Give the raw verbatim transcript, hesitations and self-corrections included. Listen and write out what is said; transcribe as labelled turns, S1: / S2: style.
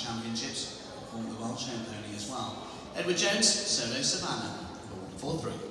S1: Championships, formed the World Champ pony as well. Edward Jones, solo Savannah, four three.